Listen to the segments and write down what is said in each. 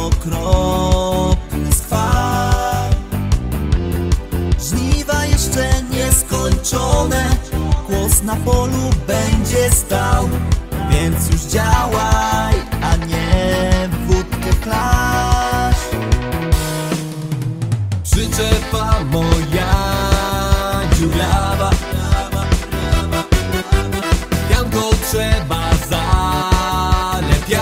okropny skwar. Żniwa jeszcze nieskończone, głos na polu będzie stał. Więc już działaj, a nie wódkę chlasz. Przyczepa moja dziurawa, pianką trzeba zalepiać.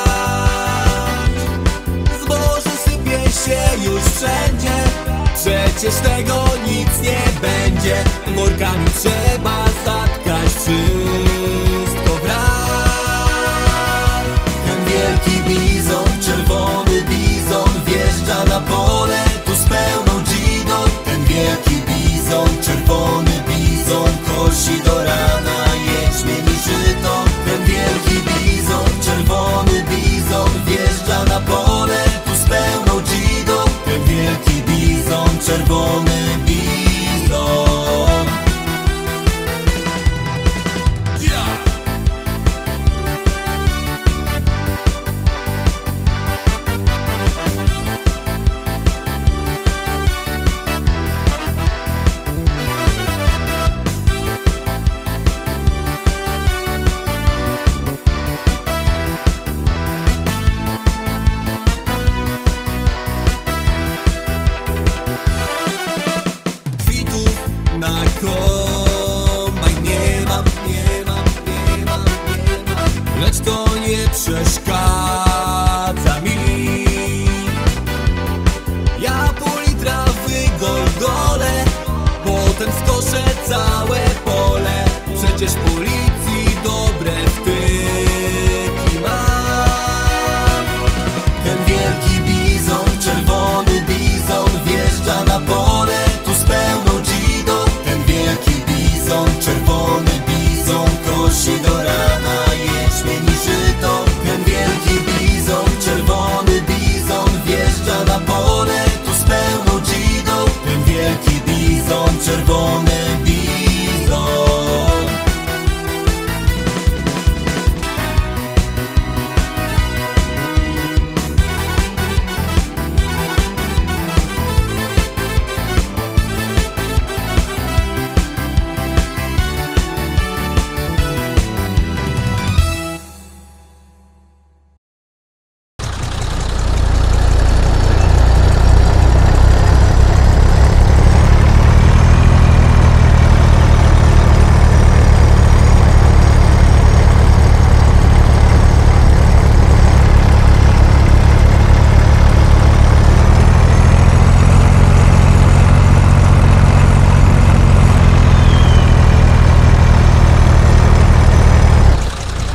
Zboże sypie się już wszędzie, przecież tego nic nie będzie. Workami trzeba zatkać wszystko w raz. Ten wielki bizon, czerwony bizon wjeżdża na pole tu z pełną dzidą. Ten wielki bizon, czerwony bizon kosi do rana jęczmień i żyto. Ten wielki bizon, czerwony bizon wjeżdża na pole tu z pełną dzidą. Ten wielki bizon, czerwony bizon. Na kombajn nie mam, lecz to nie przeszkadza.